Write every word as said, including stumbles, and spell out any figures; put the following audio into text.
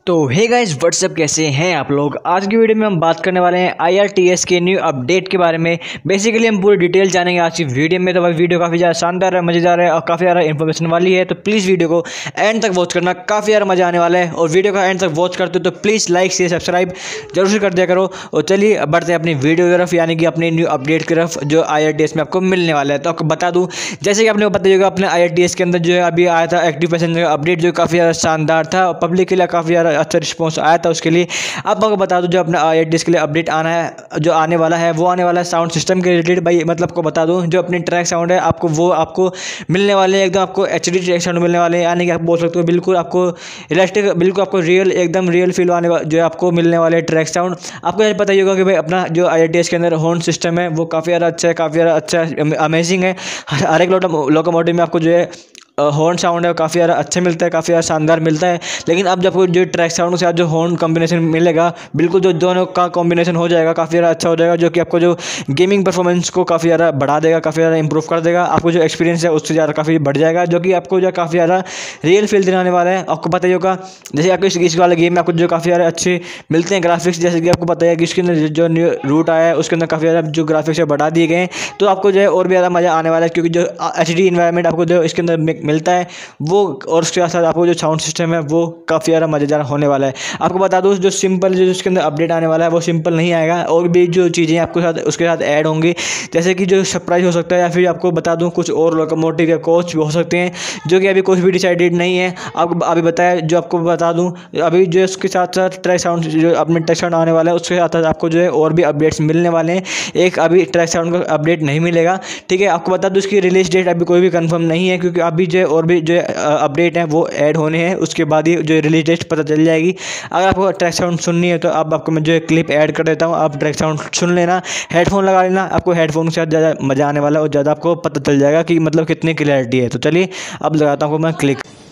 तो hey guys what's up, कैसे हैं आप लोग। आज की वीडियो में हम बात करने वाले हैं आई आर टी एस के न्यू अपडेट के बारे में। बेसिकली हम पूरी डिटेल जानेंगे आज की वीडियो में। तो भाई वीडियो काफ़ी ज़्यादा शानदार है, मज़ेदार है और काफ़ी ज़्यादा इन्फॉर्मेशन वाली है। तो प्लीज़ वीडियो को एंड तक वॉच करना, काफ़ी ज़्यादा मज़ा आने वाला है। और वीडियो का एंड तक वॉच करते हो तो प्लीज़ लाइक शेयर सब्सक्राइब जरूर से कर दिया करो। और चलिए बढ़ते हैं अपनी वीडियो की तरफ, यानी कि अपनी न्यू अपडेट की तरफ जो आई आर टी एस में आपको मिलने वाला है। तो आपको बता दूँ, जैसे कि आपने पता होगा, अपने आई आर टी एस के अंदर जो है अभी आया था एक्टिव पैसेंजर अपडेट, जो काफ़ी ज़्यादा शानदार था और पब्लिक के लिए काफ़ी ज़्यादा अच्छा रिस्पॉन्स आया था उसके लिए। अब आपको बता दूं, जो अपना आई आर टी एस के लिए अपडेट आना है, जो आने वाला है वो आने वाला है साउंड सिस्टम के रिलेटेड। भाई मतलब आपको बता दूं, जो अपने ट्रैक साउंड है आपको वो आपको मिलने वाले हैं, एकदम आपको एच डी ट्रैक साउंड मिलने वाले हैं। यानी कि आप बोल सकते हो बिल्कुल आपको रियलिस्टिक, बिल्कुल आपको रियल, एकदम रियल फील आने जो है आपको मिलने वाले ट्रैक साउंड। आपको यह पता ही होगा कि भाई अपना जो आई आर टी एस के अंदर हॉर्न सिस्टम है वो काफ़ी ज़्यादा अच्छा है, काफ़ी ज़्यादा अच्छा है, अमेजिंग है। हर एक लोकोमोटिव में आपको जो है हॉर्न साउंड है काफ़ी ज़्यादा अच्छा मिलता है, काफ़ी ज़्यादा शानदार मिलता है। लेकिन अब जब जो ट्रैक साउंड के साथ जो हॉर्न कॉम्बिनेशन मिलेगा, बिल्कुल जो दोनों का कॉम्बिनेशन हो जाएगा, काफ़ी ज़्यादा अच्छा हो जाएगा, जो कि आपको जो गेमिंग परफॉर्मेंस को काफ़ी ज़्यादा बढ़ा देगा, काफ़ी ज़्यादा इंप्रूव कर देगा। आपको जो एक्सपीरियंस है उससे ज़्यादा काफ़ी बढ़ जाएगा, जो कि आपको जो काफ़ी ज़्यादा रियल फील दिलाने वाला है। आपको पता ही होगा, जैसे आपको इस इस वाले गेम में आपको जो काफ़ी ज़्यादा अच्छे मिलते हैं ग्राफिक्स, जैसे कि आपको पता है कि इसके अंदर जो न्यू रूट आया है उसके अंदर काफ़ी ज़्यादा जो ग्राफिक्स है बढ़ा दिए गए हैं। तो आपको जो है और भी ज़्यादा मज़ा आने वाला है, क्योंकि जो एच डी इन्वायरमेंट आपको जो इसके अंदर मिलता है वो, और उसके साथ साथ आपको जो साउंड सिस्टम है वो काफ़ी ज़्यादा मज़ेदार होने वाला है। आपको बता दूँ, जो सिंपल जो इसके अंदर अपडेट आने वाला है वो सिंपल नहीं आएगा, और भी जो चीज़ें आपके साथ उसके साथ ऐड होंगी, जैसे कि जो सरप्राइज हो सकता है, या फिर आपको बता दूँ कुछ और लोकोमोटिव या कोच भी हो सकते हैं, जो कि अभी कुछ भी डिसाइडेड नहीं है। आपको अभी बताया, जो आपको बता दूँ अभी जो इसके साथ साथ ट्रैक साउंड जो अपने ट्रैक साउंड आने वाला है उसके साथ साथ आपको जो है और भी अपडेट्स मिलने वाले हैं। एक अभी ट्रैक साउंड का अपडेट नहीं मिलेगा, ठीक है। आपको बता दूँ इसकी रिलीज डेट अभी कोई भी कंफर्म नहीं है, क्योंकि अभी जो और भी जो अपडेट हैं वो ऐड होने हैं, उसके बाद ही जो रिलीज डेट पता चल जाएगी। अगर आपको ट्रैक साउंड सुननी है तो अब आपको मैं जो क्लिप ऐड कर देता हूँ, आप ट्रैक साउंड सुन लेना, हेडफोन लगा लेना। आपको हेडफोन के साथ ज़्यादा मज़ा आने वाला है और ज़्यादा आपको पता चल जाएगा कि मतलब कितनी क्लैरिटी है। तो चलिए अब लगाता हूँ मैं क्लिक।